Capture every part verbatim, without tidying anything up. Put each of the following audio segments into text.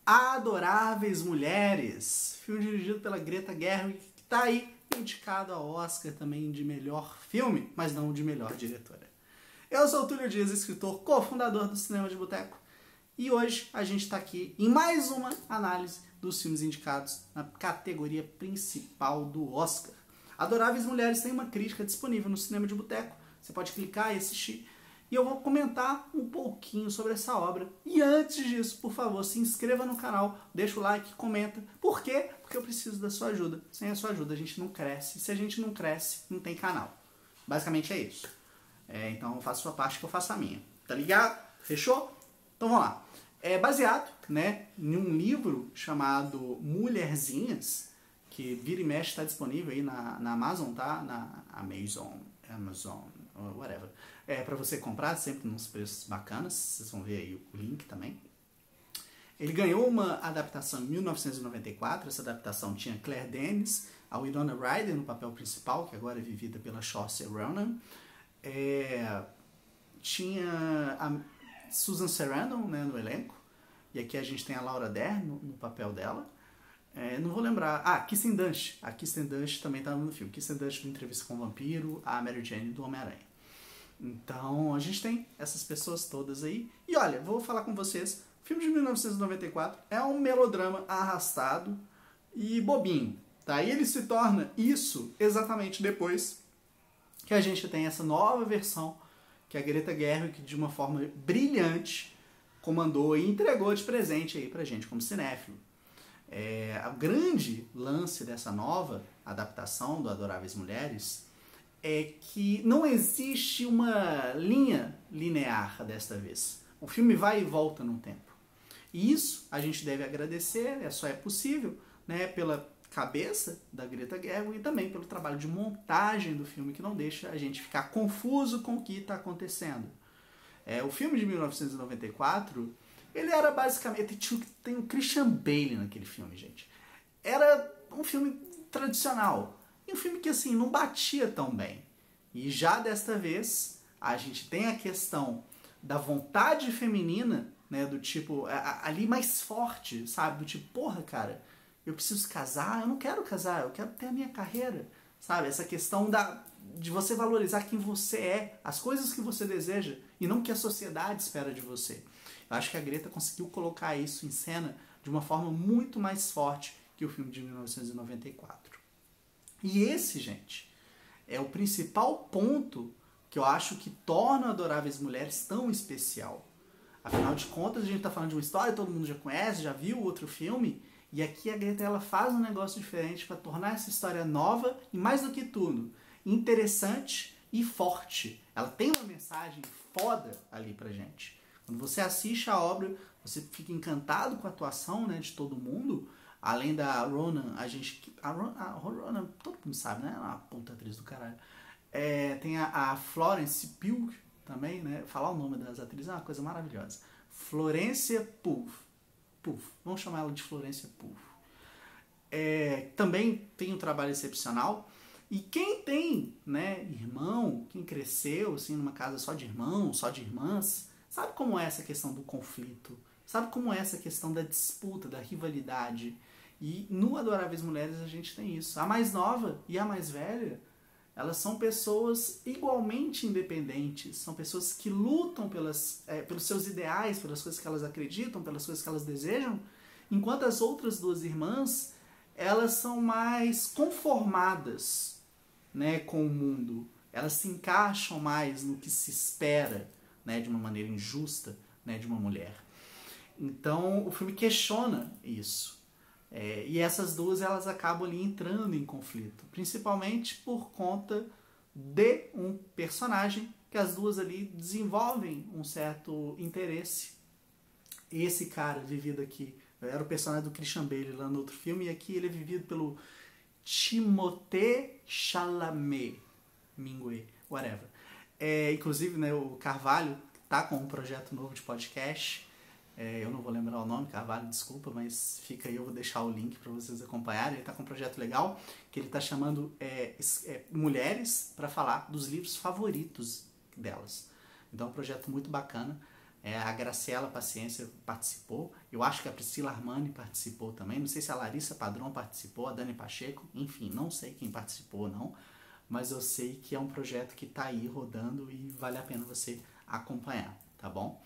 Adoráveis Mulheres, filme dirigido pela Greta Gerwig, que está aí indicado ao Oscar também de melhor filme, mas não de melhor diretora. Eu sou o Túlio Dias, escritor, cofundador do Cinema de Boteco, e hoje a gente está aqui em mais uma análise dos filmes indicados na categoria principal do Oscar. Adoráveis Mulheres tem uma crítica disponível no Cinema de Boteco, você pode clicar e assistir. E eu vou comentar um pouquinho sobre essa obra. E antes disso, por favor, se inscreva no canal, deixa o like, comenta. Por quê? Porque eu preciso da sua ajuda. Sem a sua ajuda a gente não cresce. Se a gente não cresce, não tem canal. Basicamente é isso. É, então faça a sua parte que eu faço a minha. Tá ligado? Fechou? Então vamos lá. É baseado, né, em um livro chamado Mulherzinhas, que vira e mexe está disponível aí na, na Amazon, tá? Na Amazon, Amazon, whatever. É para você comprar sempre nos preços bacanas, vocês vão ver aí o link também. Ele ganhou uma adaptação em mil novecentos e noventa e quatro, essa adaptação tinha Claire Denis, a Winona Ryder no papel principal, que agora é vivida pela Saoirse Ronan. É, tinha a Susan Sarandon, né, no elenco, e aqui a gente tem a Laura Dern no, no papel dela. É, não vou lembrar. Ah, Kirsten Dunst. A Kirsten Dunst também estava no filme. Kirsten Dunst do Entrevista com o Vampiro, a Mary Jane do Homem-Aranha. Então, a gente tem essas pessoas todas aí. E olha, vou falar com vocês. O filme de mil novecentos e noventa e quatro é um melodrama arrastado e bobinho. Tá? E ele se torna isso exatamente depois que a gente tem essa nova versão que a Greta Gerwig, de uma forma brilhante, comandou e entregou de presente aí pra gente, como cinéfilo. É, o grande lance dessa nova adaptação do Adoráveis Mulheres é que não existe uma linha linear desta vez. O filme vai e volta no tempo. E isso a gente deve agradecer, é só é possível, né, pela cabeça da Greta Gerwig e também pelo trabalho de montagem do filme, que não deixa a gente ficar confuso com o que está acontecendo. É, o filme de mil novecentos e noventa e quatro... ele era basicamente... Tem o Christian Bale naquele filme, gente. Era um filme tradicional. E um filme que, assim, não batia tão bem. E já desta vez, a gente tem a questão da vontade feminina, né? Do tipo, ali mais forte, sabe? Do tipo, porra, cara, eu preciso casar, eu não quero casar, eu quero ter a minha carreira. Sabe? Essa questão da, de você valorizar quem você é, as coisas que você deseja, e não o que a sociedade espera de você. Eu acho que a Greta conseguiu colocar isso em cena de uma forma muito mais forte que o filme de mil novecentos e noventa e quatro. E esse, gente, é o principal ponto que eu acho que torna Adoráveis Mulheres tão especial. Afinal de contas, a gente está falando de uma história, todo mundo já conhece, já viu outro filme, e aqui a Greta ela faz um negócio diferente para tornar essa história nova e, mais do que tudo, interessante e forte. Ela tem uma mensagem foda ali pra gente. Quando você assiste a obra, você fica encantado com a atuação, né, de todo mundo. Além da Ronan, a gente... A Ronan, a Ronan todo mundo sabe, né? Ela é uma puta atriz do caralho. É, tem a, a Florence Pugh também, né? Falar o nome das atrizes é uma coisa maravilhosa. Florência Pugh. Pugh. Vamos chamar ela de Florência Pugh. É, também tem um trabalho excepcional. E quem tem, né, irmão, quem cresceu assim, numa casa só de irmãos, só de irmãs... sabe como é essa questão do conflito? Sabe como é essa questão da disputa, da rivalidade? E no Adoráveis Mulheres a gente tem isso. A mais nova e a mais velha, elas são pessoas igualmente independentes. São pessoas que lutam pelas, é, pelos seus ideais, pelas coisas que elas acreditam, pelas coisas que elas desejam. Enquanto as outras duas irmãs, elas são mais conformadas, né, com o mundo. Elas se encaixam mais no que se espera, né, de uma maneira injusta, né, de uma mulher. Então o filme questiona isso. É, e essas duas elas acabam ali entrando em conflito, principalmente por conta de um personagem que as duas ali desenvolvem um certo interesse. Esse cara vivido aqui, era o personagem do Christian Bale lá no outro filme, e aqui ele é vivido pelo Timothée Chalamet, Mingue, whatever. É, inclusive, né, o Carvalho tá com um projeto novo de podcast. É, eu não vou lembrar o nome, Carvalho, desculpa, mas fica aí, eu vou deixar o link para vocês acompanharem. Ele tá com um projeto legal, que ele tá chamando é, é, mulheres para falar dos livros favoritos delas. Então é um projeto muito bacana. É, a Graciela Paciência participou, eu acho que a Priscila Armani participou também, não sei se a Larissa Padrão participou, a Dani Pacheco, enfim, não sei quem participou não, mas eu sei que é um projeto que tá aí rodando e vale a pena você acompanhar, tá bom?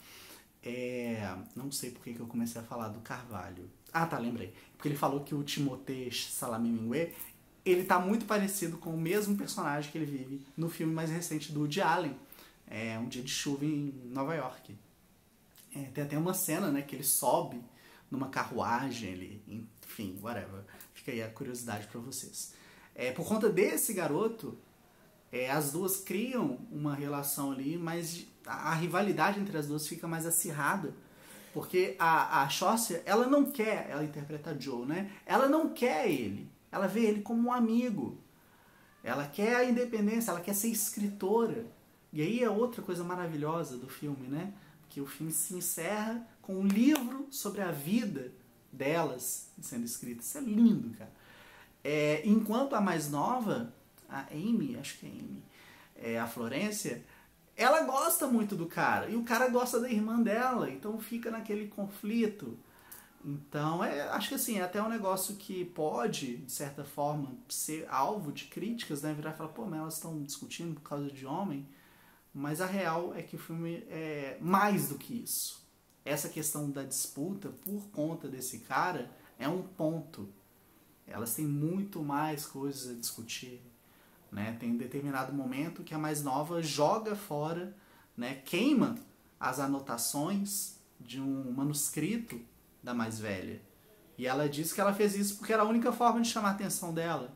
É, não sei por que eu comecei a falar do Carvalho. Ah, tá, lembrei. Porque ele falou que o Timothée Chalamet, ele tá muito parecido com o mesmo personagem que ele vive no filme mais recente do Woody Allen, é Um Dia de Chuva em Nova York. É, tem até uma cena, né, que ele sobe numa carruagem, ele, enfim, whatever. Fica aí a curiosidade pra vocês. É, por conta desse garoto, é, as duas criam uma relação ali, mas a, a rivalidade entre as duas fica mais acirrada. Porque a, a Chaucer, ela não quer, ela interpreta Joe, né? Ela não quer ele. Ela vê ele como um amigo. Ela quer a independência, ela quer ser escritora. E aí é outra coisa maravilhosa do filme, né? Que o filme se encerra com um livro sobre a vida delas sendo escrita. Isso é lindo, cara. É, enquanto a mais nova, a Amy, acho que é Amy, é, a Florência, ela gosta muito do cara. E o cara gosta da irmã dela. Então fica naquele conflito. Então, é, acho que assim, é até um negócio que pode, de certa forma, ser alvo de críticas, né? Virar e falar, pô, mas elas estão discutindo por causa de homem. Mas a real é que o filme é mais do que isso. Essa questão da disputa por conta desse cara é um ponto. Elas têm muito mais coisas a discutir. Né? Tem um determinado momento que a mais nova joga fora, né? Queima as anotações de um manuscrito da mais velha. E ela diz que ela fez isso porque era a única forma de chamar a atenção dela.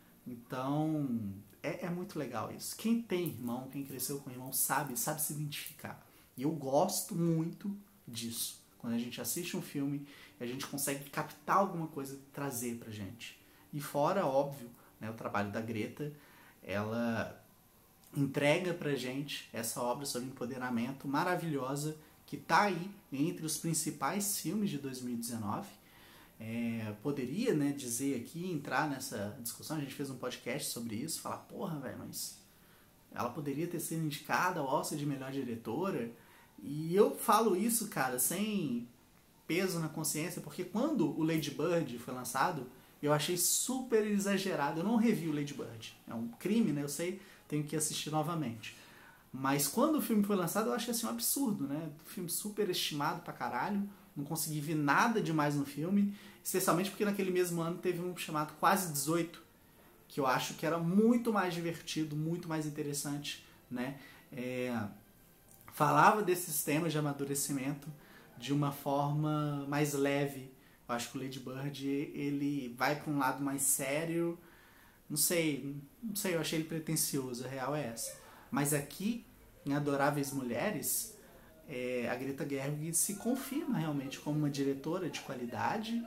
Então, é, é muito legal isso. Quem tem irmão, quem cresceu com irmão, sabe, sabe se identificar. E eu gosto muito disso. Quando a gente assiste um filme, a gente consegue captar alguma coisa e trazer pra gente. E fora, óbvio, né, o trabalho da Greta, ela entrega pra gente essa obra sobre empoderamento maravilhosa que tá aí entre os principais filmes de dois mil e dezenove. É, poderia, né, dizer aqui, entrar nessa discussão, a gente fez um podcast sobre isso, falar, porra, velho, mas ela poderia ter sido indicada ao Oscar de melhor diretora. E eu falo isso, cara, sem peso na consciência, porque quando o Lady Bird foi lançado, eu achei super exagerado. Eu não revi o Lady Bird, é um crime, né, eu sei, tenho que assistir novamente. Mas quando o filme foi lançado, eu achei assim um absurdo, né? Um filme super estimado pra caralho. Não consegui ver nada demais no filme. Especialmente porque naquele mesmo ano teve um chamado Quase dezoito. Que eu acho que era muito mais divertido, muito mais interessante, né? É, falava desses temas de amadurecimento de uma forma mais leve. Eu acho que o Lady Bird, ele vai pra um lado mais sério. Não sei, não sei, eu achei ele pretencioso. A real é essa. Mas aqui, em Adoráveis Mulheres, é, a Greta Gerwig se confirma realmente como uma diretora de qualidade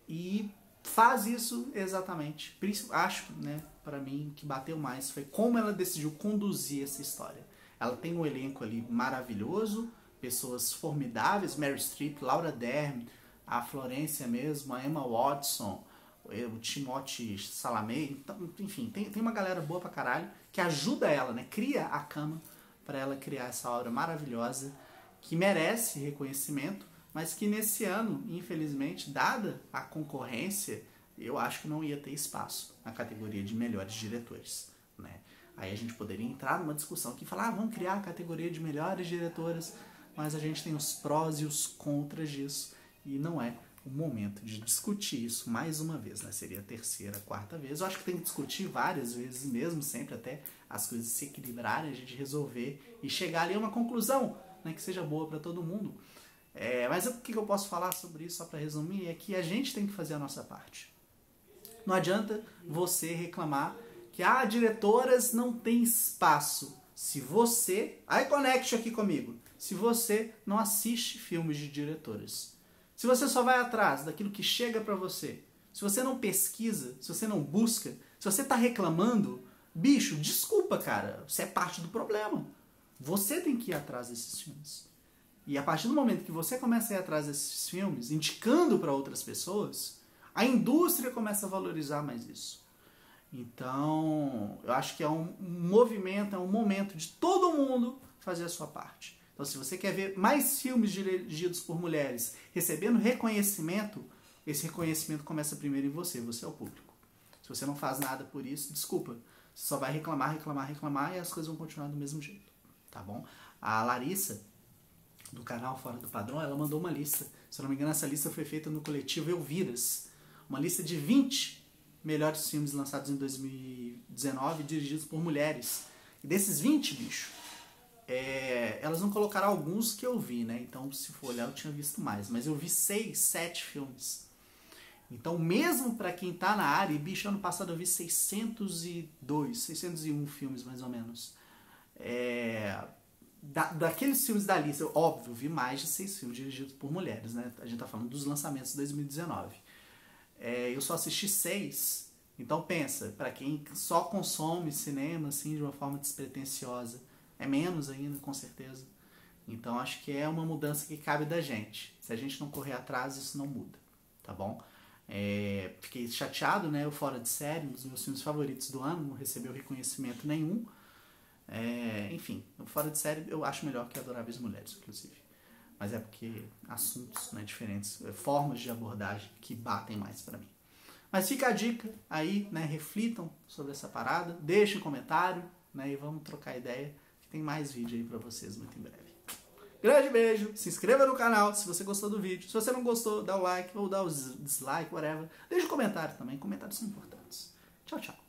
e faz isso exatamente. Acho, né, para mim, que bateu mais foi como ela decidiu conduzir essa história. Ela tem um elenco ali maravilhoso, pessoas formidáveis, Meryl Streep, Laura Dern, a Florência mesmo, a Emma Watson, o Timothée Chalamet, então, enfim, tem, tem uma galera boa pra caralho que ajuda ela, né? Cria a cama para ela criar essa obra maravilhosa que merece reconhecimento, mas que nesse ano, infelizmente, dada a concorrência, eu acho que não ia ter espaço na categoria de melhores diretores, né? Aí a gente poderia entrar numa discussão aqui e falar, ah, vamos criar a categoria de melhores diretoras, mas a gente tem os prós e os contras disso, e não é o momento de discutir isso mais uma vez, né? Seria a terceira, quarta vez. Eu acho que tem que discutir várias vezes mesmo, sempre até as coisas se equilibrarem, a gente resolver e chegar ali a uma conclusão, né, que seja boa para todo mundo. É, mas o que eu posso falar sobre isso, só para resumir, é que a gente tem que fazer a nossa parte. Não adianta você reclamar que ah, diretoras não tem espaço. Se você... Aí conecte aqui comigo. Se você não assiste filmes de diretoras. Se você só vai atrás daquilo que chega pra você, se você não pesquisa, se você não busca, se você tá reclamando, bicho, desculpa, cara, você é parte do problema. Você tem que ir atrás desses filmes. E a partir do momento que você começa a ir atrás desses filmes, indicando para outras pessoas, a indústria começa a valorizar mais isso. Então, eu acho que é um movimento, é um momento de todo mundo fazer a sua parte. Então, se você quer ver mais filmes dirigidos por mulheres recebendo reconhecimento, esse reconhecimento começa primeiro em você, você é o público. Se você não faz nada por isso, desculpa, você só vai reclamar, reclamar, reclamar e as coisas vão continuar do mesmo jeito, tá bom? A Larissa, do canal Fora do Padrão, ela mandou uma lista. Se eu não me engano, essa lista foi feita no coletivo Elviras. Uma lista de vinte melhores filmes lançados em dois mil e dezenove dirigidos por mulheres. E desses vinte, bicho, é, elas não colocaram alguns que eu vi, né? Então, se for olhar, eu tinha visto mais. Mas eu vi seis, sete filmes. Então, mesmo pra quem tá na área, e bicho, ano passado eu vi seiscentos e dois, seiscentos e um filmes, mais ou menos. É... Da, daqueles filmes da lista, eu, óbvio, vi mais de seis filmes dirigidos por mulheres, né? A gente tá falando dos lançamentos de dois mil e dezenove. É, eu só assisti seis, então pensa, para quem só consome cinema assim de uma forma despretensiosa, é menos ainda, com certeza. Então acho que é uma mudança que cabe da gente. Se a gente não correr atrás, isso não muda, tá bom? É, fiquei chateado, né? O Fora de Série, um dos meus filmes favoritos do ano, não recebeu reconhecimento nenhum. É, enfim, o Fora de Série eu acho melhor que Adoráveis Mulheres, inclusive. Mas é porque assuntos, né, diferentes, formas de abordagem que batem mais pra mim. Mas fica a dica aí, né? Reflitam sobre essa parada, deixem um comentário, né? E vamos trocar ideia, que tem mais vídeo aí pra vocês muito em breve. Grande beijo, se inscreva no canal se você gostou do vídeo. Se você não gostou, dá o like ou dá o dislike, whatever. Deixa um comentário também, comentários são importantes. Tchau, tchau.